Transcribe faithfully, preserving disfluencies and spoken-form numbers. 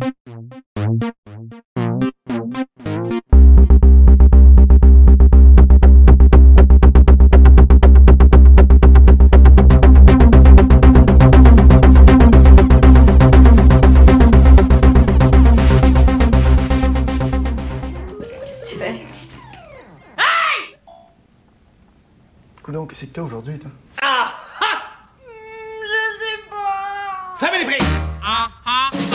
Coudonc, qu'est-ce que t'as aujourd'hui, toi? Ah! Ah! Je sais pas! Fermez les prix! Ah! Ah!